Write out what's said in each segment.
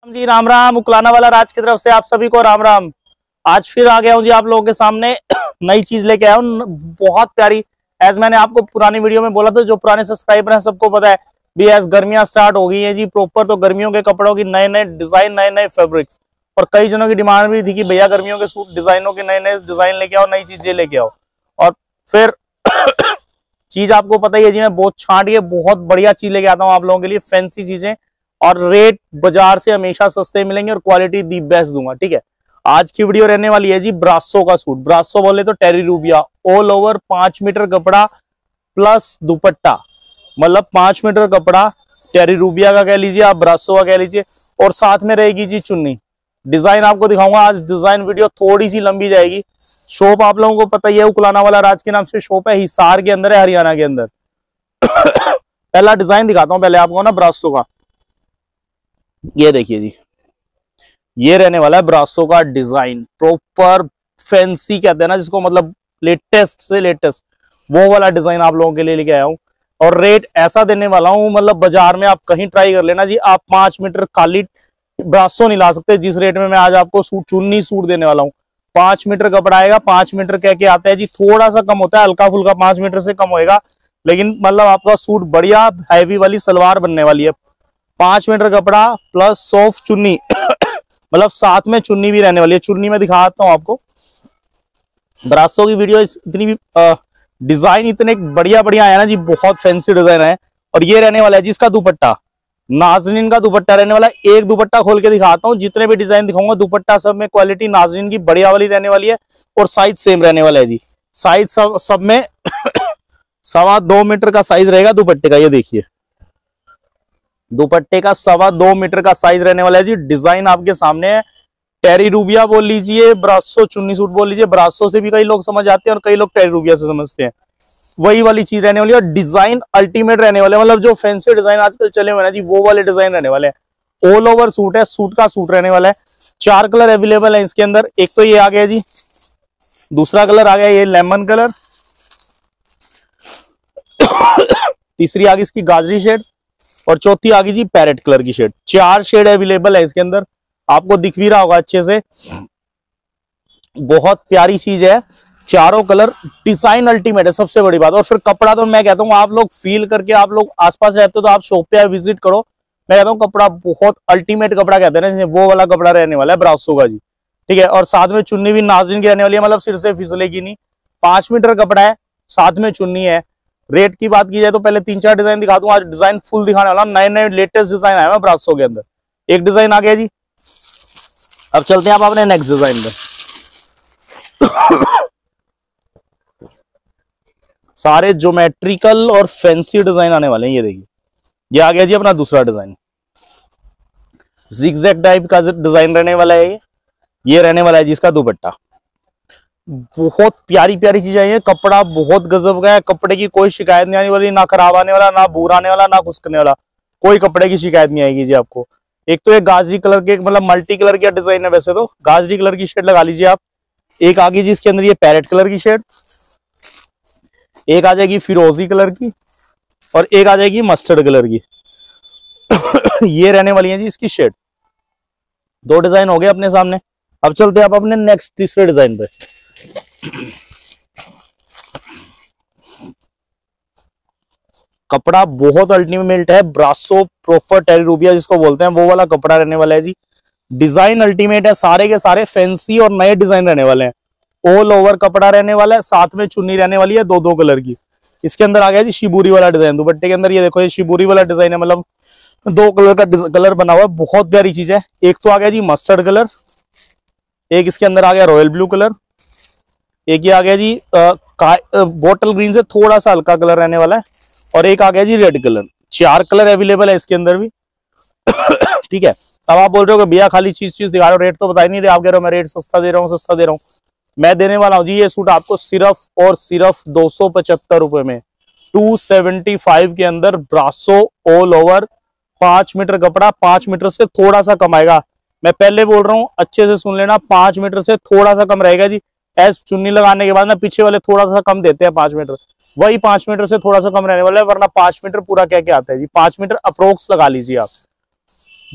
जी राम राम। उकलाना वाला राज की तरफ से आप सभी को राम राम। आज फिर आ गया हूं जी आप लोगों के सामने नई चीज लेके आया हूं, बहुत प्यारी। एज मैंने आपको पुरानी वीडियो में बोला था, जो पुराने सब्सक्राइबर हैं सबको पता है भी एज गर्मियां स्टार्ट हो गई है जी प्रॉपर, तो गर्मियों के कपड़ों की नए नए डिजाइन, नए नए फैब्रिक्स, और कई जनों की डिमांड भी थी कि भैया गर्मियों के सूट डिजाइनों के नए नए डिजाइन लेके आओ, नई चीजें लेके आओ। और फिर चीज आपको पता ही है जी, मैं बहुत छांट के बहुत बढ़िया चीज लेके आता हूँ आप लोगों के लिए, फैंसी चीजें, और रेट बाजार से हमेशा सस्ते मिलेंगे और क्वालिटी दी बेस्ट दूंगा। ठीक है, आज की वीडियो रहने वाली है जी ब्रासो का सूट। ब्रासो बोले तो Terry Rubia, all over 5 metre कपड़ा प्लस दुपट्टा, मतलब 5 मीटर कपड़ा टेरी रूबिया का कह लीजिए, आप ब्रासो का कह लीजिए, और साथ में रहेगी जी चुन्नी। डिजाइन आपको दिखाऊंगा आज, डिजाइन वीडियो थोड़ी सी लंबी जाएगी। शॉप आप लोगों को पता ही है, उकलाना वाला राज के नाम से शॉप है, हिसार के अंदर है, हरियाणा के अंदर। पहला डिजाइन दिखाता हूं पहले आपको ना ब्रासो का। ये देखिए जी, ये रहने वाला है ब्रासो का डिजाइन, प्रॉपर फैंसी कहते हैं ना जिसको, मतलब लेटेस्ट से लेटेस्ट, वो वाला डिजाइन आप लोगों के लिए लेके आया हूं। और रेट ऐसा देने वाला हूं, मतलब बाजार में आप कहीं ट्राई कर लेना जी, आप 5 मीटर खाली ब्रासो नहीं ला सकते जिस रेट में मैं आज आपको सूट चुन्नी सूट देने वाला हूँ। 5 मीटर कपड़ा आएगा, 5 मीटर कह के आता है जी, थोड़ा सा कम होता है, हल्का फुल्का 5 मीटर से कम होएगा, लेकिन मतलब आपका सूट बढ़िया हैवी वाली सलवार बनने वाली है। 5 मीटर कपड़ा प्लस सॉफ्ट चुन्नी मतलब साथ में चुन्नी भी रहने वाली है। चुन्नी में दिखाता हूं आपको। ब्रासो की वीडियो इतनी भी डिजाइन इतने बढ़िया बढ़िया आया ना जी, बहुत फैंसी डिजाइन है। और ये रहने वाला है जिसका दुपट्टा, नाजरीन का दुपट्टा रहने वाला है। एक दुपट्टा खोल के दिखाता हूँ, जितने भी डिजाइन दिखाऊंगा दुपट्टा सब में क्वालिटी नाजरीन की बढ़िया वाली रहने वाली है, और साइज सेम रहने वाला है जी। साइज सब में 2.25 मीटर का साइज रहेगा दुपट्टे का। ये देखिए, दुपट्टे का 2.25 मीटर का साइज रहने वाला है जी। डिजाइन आपके सामने है, टेरी रूबिया बोल लीजिए, ब्रासो चुन्नी सूट बोल लीजिए। ब्रासो से भी कई लोग समझ आते हैं और कई लोग टेरी रूबिया से समझते हैं, वही वाली चीज रहने वाली है। और डिजाइन अल्टीमेट रहने वाले, मतलब जो फैंसी डिजाइन आजकल चले हुए ना जी, वो वाले डिजाइन रहने वाले हैं। ऑल ओवर सूट है, सूट का सूट रहने वाला है। 4 कलर अवेलेबल है इसके अंदर। एक तो ये आ गया जी, दूसरा कलर आ गया ये लेमन कलर, तीसरी आ गई इसकी गाजरी शेड, और चौथी आ गई जी पैरेट कलर की शेड। 4 शेड अवेलेबल है इसके अंदर, आपको दिख भी रहा होगा अच्छे से। बहुत प्यारी चीज है, चारों कलर, डिजाइन अल्टीमेट है, सबसे बड़ी बात। और फिर कपड़ा तो मैं कहता हूँ आप लोग फील करके, आप लोग आसपास रहते हो तो आप शॉप पे विजिट करो। मैं कहता हूँ कपड़ा बहुत अल्टीमेट कपड़ा कहते हैं ना, वो वाला कपड़ा रहने वाला है ब्रासो का जी। ठीक है, और साथ में चुन्नी भी नाज़रीन की रहने वाली है, मतलब सिर से फिसलेगी नहीं। 5 मीटर कपड़ा है, साथ में चुन्नी है। रेट की बात की जाए तो पहले 3-4 डिजाइन दिखा दूं, आज डिजाइन फुल दिखाने वाला, नए नए लेटेस्ट डिजाइन आया है ब्रासो के अंदर। एक डिजाइन आ गया जी, अब चलते हैं आप अपने नेक्स्ट डिजाइन पे। सारे ज्योमेट्रिकल और फैंसी डिजाइन आने वाले हैं। ये देखिए, ये आ गया जी अपना दूसरा डिजाइन, जिगजैग टाइप का डिजाइन रहने वाला है। ये रहने वाला है जिसका दुपट्टा, बहुत प्यारी प्यारी चीज आई है। कपड़ा बहुत गजब का है, कपड़े की कोई शिकायत नहीं आने वाली, ना खराब आने वाला, ना बुरा आने वाला, ना कुछ करने वाला, कोई कपड़े की शिकायत नहीं आएगी जी आपको। एक तो ये गाजरी कलर के, मतलब मल्टी कलर का डिजाइन है, वैसे तो गाजरी कलर की शेड लगा लीजिए आप। एक आ गई जी इसके अंदर ये पैरेट कलर की शेड, एक आ जाएगी फिरोजी कलर की, और एक आ जाएगी मस्टर्ड कलर की। ये रहने वाली है जी इसकी शेड। 2 डिजाइन हो गए अपने सामने। अब चलते हैं आप अपने नेक्स्ट तीसरे डिजाइन पे। कपड़ा बहुत अल्टीमेट है, ब्रासो प्रॉपर टेरी रूबिया जिसको बोलते हैं, वो वाला कपड़ा रहने वाला है जी। डिजाइन अल्टीमेट है, सारे के सारे फैंसी और नए डिजाइन रहने वाले हैं। ऑल ओवर कपड़ा रहने वाला है, साथ में चुन्नी रहने वाली है 2-2 कलर की। इसके अंदर आ गया जी शिबूरी वाला डिजाइन, दुपट्टे के अंदर ये देखो, ये शिबूरी वाला डिजाइन है, मतलब 2 कलर का कलर बना हुआ है, बहुत प्यारी चीज है। एक तो आ गया जी मस्टर्ड कलर, एक इसके अंदर आ गया रॉयल ब्लू कलर, एक ये आ गया जी बोटल ग्रीन से थोड़ा सा हल्का कलर रहने वाला है, और एक आ गया जी रेड कलर। 4 कलर अवेलेबल है इसके अंदर भी। ठीक है, अब आप बोल रहे हो कि भैया खाली चीज दिखा रहे हो, रेट तो बता ही नहीं रहे। आप कह रहे हो मैं रेट सस्ता दे रहा हूँ, सस्ता दे रहा हूँ। मैं देने वाला हूँ जी ये सूट आपको सिर्फ और सिर्फ 275 रुपए में, 275 के अंदर ब्रासो ऑल ओवर 5 मीटर कपड़ा, 5 मीटर से थोड़ा सा कम आएगा। मैं पहले बोल रहा हूँ, अच्छे से सुन लेना, 5 मीटर से थोड़ा सा कम रहेगा जी। एस चुन्नी लगाने के बाद ना पीछे वाले थोड़ा सा कम देते हैं 5 मीटर, वही 5 मीटर से थोड़ा सा कम रहने वाला है, वरना 5 मीटर पूरा क्या क्या आता है जी। 5 मीटर अप्रोक्स लगा लीजिए आप।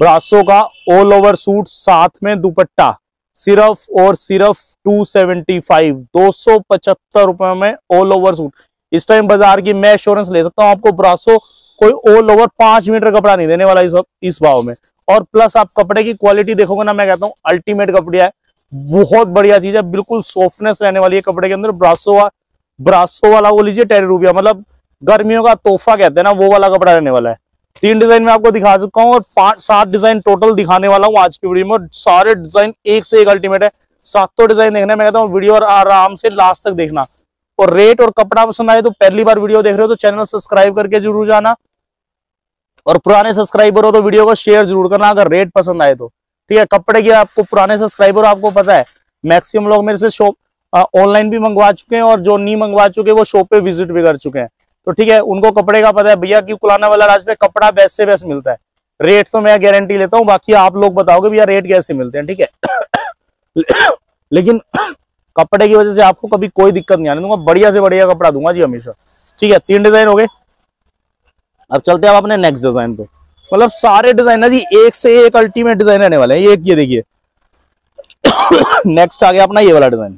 ब्रासो का ऑल ओवर सूट, साथ में दुपट्टा, सिर्फ और सिर्फ 275, 275 रुपए में ऑल ओवर सूट। इस टाइम बाजार की मैं एश्योरेंस ले सकता हूं आपको, ब्रासो कोई ऑल ओवर 5 मीटर कपड़ा नहीं देने वाला इस भाव में। और प्लस आप कपड़े की क्वालिटी देखोगे ना, मैं कहता हूँ अल्टीमेट कपड़ा है, बहुत बढ़िया चीज है, बिल्कुल सॉफ्टनेस रहने वाली है कपड़े के अंदर। ब्रासो वाला वो लीजिए 10 रुपया, मतलब गर्मियों का तोहफा कहते हैं ना, वो वाला कपड़ा रहने वाला है। 3 डिजाइन में आपको दिखा चुका हूँ और 5-7 डिजाइन टोटल दिखाने वाला हूँ आज की वीडियो में। सारे डिजाइन एक से एक अल्टीमेट है, 7 डिजाइन देखना है। मैं कहता हूँ वीडियो और आराम से लास्ट तक देखना। और रेट और कपड़ा पसंद आए तो पहली बार वीडियो देख रहे हो तो चैनल सब्सक्राइब करके जरूर जाना, और पुराने सब्सक्राइबर हो तो वीडियो को शेयर जरूर करना अगर रेट पसंद आए तो, ठीक है। कपड़े की आपको पुराने सब्सक्राइबर आपको पता है मैक्सिमम लोग मेरे से शॉप ऑनलाइन भी मंगवा चुके हैं, और जो नहीं मंगवा चुके वो शॉप पे विजिट भी कर चुके हैं, तो ठीक है, उनको कपड़े का पता है भैया कि कुलाना वाला राज पे कपड़ा बेस्ट से बेस्ट मिलता है। रेट तो मैं गारंटी लेता हूँ, बाकी आप लोग बताओगे भैया रेट कैसे मिलते हैं, ठीक है। लेकिन कपड़े की वजह से आपको कभी कोई दिक्कत नहीं आने दूंगा, बढ़िया से बढ़िया कपड़ा दूंगा जी हमेशा, ठीक है। 3 डिजाइन हो गए। अब चलते हैं आप अपने नेक्स्ट डिजाइन पे। मतलब सारे डिजाइन है जी एक से एक अल्टीमेट डिजाइन रहने वाले हैं। ये देखिए नेक्स्ट आ गया अपना ये वाला डिजाइन।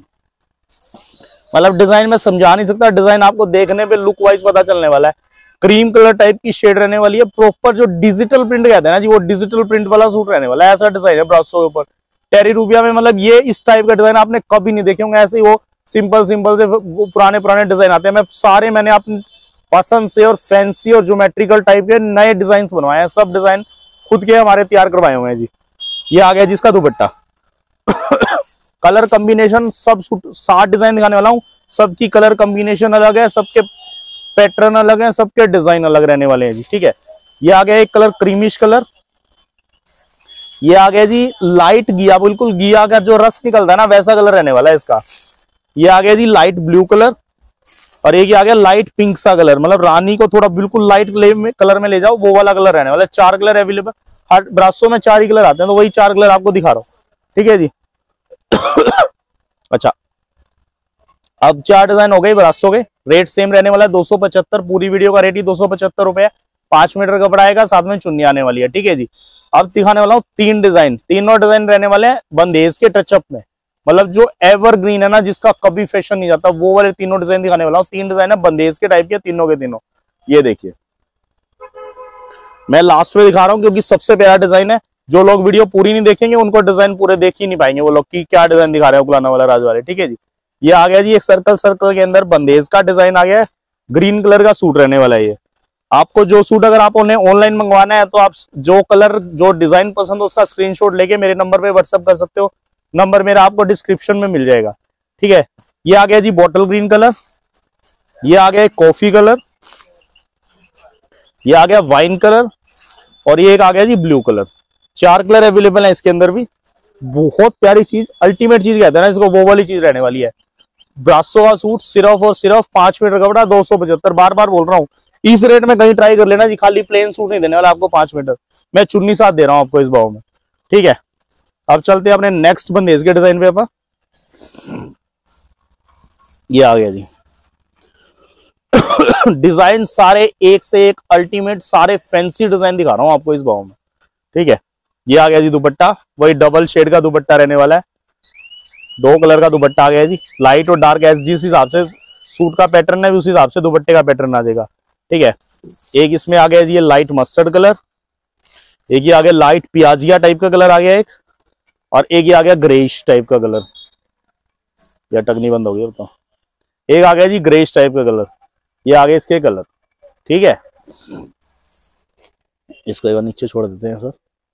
मतलब डिजाइन में समझा नहीं सकता, डिजाइन आपको देखने पे लुक वाइज पता चलने वाला है। क्रीम कलर टाइप की शेड रहने वाली है, प्रॉपर जो डिजिटल प्रिंट कहते हैं ना जी, वो डिजिटल प्रिंट वाला सूट रहने वाला है। ऐसा डिजाइन है ब्रासो के ऊपर 10 रुपया में। मतलब ये इस टाइप का डिजाइन आपने कभी नहीं देखे होंगे। ऐसे ही वो सिंपल से वो पुराने डिजाइन आते हैं। मैंने अपनी पसंद से और फैंसी और ज्योमेट्रिकल टाइप के नए डिजाइन बनवाए हैं। सब डिजाइन खुद के हमारे तैयार करवाए हुए हैं जी। ये आ गया जिसका दुपट्टा। कलर कॉम्बिनेशन सब 60 डिजाइन दिखाने वाला हूँ, सबकी कलर कॉम्बिनेशन अलग है, सबके पैटर्न अलग है, सबके डिजाइन अलग रहने वाले हैं जी, ठीक है। ये आ गया एक कलर क्रीमिश कलर। ये आ गया जी लाइट गिया, बिल्कुल गिया का जो रस निकलता है ना वैसा कलर रहने वाला है इसका। ये आ गया जी लाइट ब्लू कलर, और एक आ गया लाइट पिंक सा कलर, मतलब रानी को थोड़ा बिल्कुल लाइट कलर में ले जाओ वो वाला कलर रहने वाला है। 4 कलर अवेलेबल, हर ब्रासो में 4 ही कलर आते हैं, तो वही 4 कलर आपको दिखा रहा हूँ, ठीक है जी। अच्छा, अब 4 डिजाइन हो गए ब्रासो के। रेट सेम रहने वाला है 275, पूरी वीडियो का रेट ही 275 रुपए है। 5 मीटर कपड़ा आएगा, साथ में चुन्नी आने वाली है, ठीक है जी। अब दिखाने वाला हूँ 3 डिजाइन, तीनों डिजाइन रहने वाले हैं बंदेज के टचअप में, मतलब जो एवरग्रीन है ना, जिसका कभी फैशन नहीं जाता, वो वाले तीनों डिजाइन दिखाने वाला हूँ। 3 डिजाइन है बंदेज के टाइप के, तीनों के तीनों। ये देखिए मैं लास्ट में दिखा रहा हूँ क्योंकि सबसे प्यारा डिजाइन है। जो लोग वीडियो पूरी नहीं देखेंगे उनको डिजाइन पूरे देख ही नहीं पाएंगे वो लोग की क्या डिजाइन दिखा रहे हो गुलाना वाला राज वाले, ठीक है जी। ये आ गया जी एक सर्कल के अंदर बंदेज का डिजाइन आ गया है, ग्रीन कलर का सूट रहने वाला है ये। आपको जो सूट अगर आप उन्हें ऑनलाइन मंगवाना है तो आप जो कलर जो डिजाइन पसंद हो उसका स्क्रीनशॉट लेके मेरे नंबर पे व्हाट्सअप कर सकते हो। नंबर मेरा आपको डिस्क्रिप्शन में मिल जाएगा, ठीक है। ये आ गया जी बॉटल ग्रीन कलर। ये आ गया कॉफी कलर। ये आ गया वाइन कलर, और ये एक आ गया जी ब्लू कलर। 4 कलर अवेलेबल है इसके अंदर भी। बहुत प्यारी चीज, अल्टीमेट चीज कहते हैं ना इसको, वो वाली चीज रहने वाली है। ब्रासो का सूट सिर्फ और सिर्फ 5 मीटर कपड़ा 275, बार बार बोल रहा हूँ। इस रेट में कहीं ट्राई कर लेना जी, खाली प्लेन सूट नहीं देने वाला आपको 5 मीटर, मैं चुन्नी साथ दे रहा हूँ आपको इस भाव में, ठीक है। अब चलते हैं अपने नेक्स्ट बंदेज के डिजाइन पे। अपा ये आ गया जी डिजाइन सारे एक से एक अल्टीमेट, सारे फैंसी डिजाइन दिखा रहा हूं आपको इस भाव में, ठीक है। ये आ गया जी दुपट्टा, वही डबल शेड का दुपट्टा रहने वाला है। 2 कलर का दुपट्टा आ गया जी, लाइट और डार्क, जिस हिसाब से सूट का पैटर्न है उस हिसाब से दुपट्टे का पैटर्न आ जाएगा, ठीक है। एक इसमें आ गया जी ये लाइट मस्टर्ड कलर, एक ये आ गया लाइट प्याजिया टाइप का कलर आ गया एक, और एक ये आ गया ग्रेइश टाइप का कलर। या टकनी बंद हो गई तो। एक आ गया जी ग्रेइश टाइप का कलर, ये आ गए इसके कलर, ठीक है। इसको एक बार नीचे छोड़ देते हैं सर।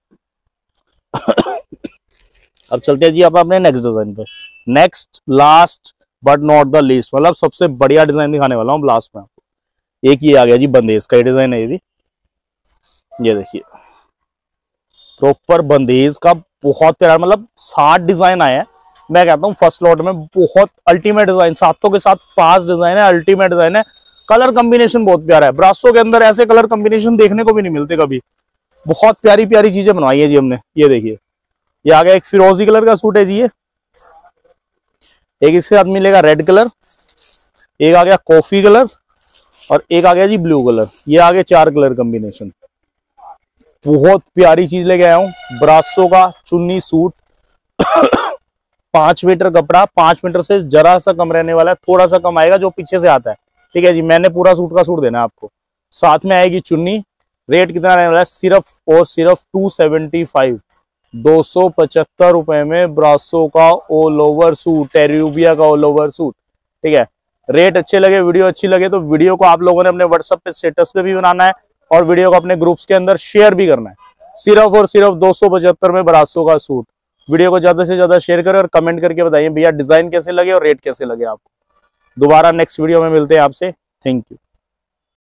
अब चलते हैं जी आप अपने नेक्स्ट डिजाइन पे। Next last but not the least, मतलब सबसे बढ़िया डिजाइन दिखाने वाला हूँ लास्ट में आपको। एक ये आ गया जी बंदेज का डिजाइन है ये भी। ये देखिए प्रॉपर बंदेज का, बहुत प्यारा, मतलब 60 डिजाइन आए हैं। मैं कहता हूँ फर्स्ट लॉट में बहुत अल्टीमेट डिजाइन, सातों के साथ 5 डिजाइन है, अल्टीमेट डिजाइन है। कलर कॉम्बिनेशन बहुत प्यारा है, ब्रासो के अंदर ऐसे कलर कॉम्बिनेशन देखने को भी नहीं मिलते कभी। बहुत प्यारी प्यारी चीजें बनवाई है जी हमने। ये देखिए ये आ गया एक फिरोजी कलर का सूट है जी, ये एक इसके साथ मिलेगा रेड कलर, एक आ गया कॉफी कलर, और एक आ गया जी ब्लू कलर। ये आ गया 4 कलर कॉम्बिनेशन, बहुत प्यारी चीज लेके आया हूँ, ब्रासो का चुन्नी सूट 5 मीटर कपड़ा, 5 मीटर से जरा सा कम रहने वाला है, थोड़ा सा कम आएगा जो पीछे से आता है। ठीक है जी, मैंने पूरा सूट का सूट देना है आपको। साथ में आएगी चुन्नी। रेट कितना रहने वाला है, सिर्फ और सिर्फ 275, 275 रुपए में ब्रासो का ऑल ओवर सूट, टेरियोबिया का ऑल ओवर सूट। ठीक है, रेट अच्छे लगे, वीडियो अच्छी लगे तो वीडियो को आप लोगों ने अपने व्हाट्सएप पे स्टेटस पे भी बनाना है और वीडियो को अपने ग्रुप्स के अंदर शेयर भी करना है। सिर्फ और सिर्फ 275 में ब्रासो का सूट। वीडियो को ज्यादा से ज्यादा शेयर करें और कमेंट करके बताइए भैया डिजाइन कैसे लगे और रेट कैसे लगे आपको। दोबारा नेक्स्ट वीडियो में मिलते हैं आपसे। Thank you.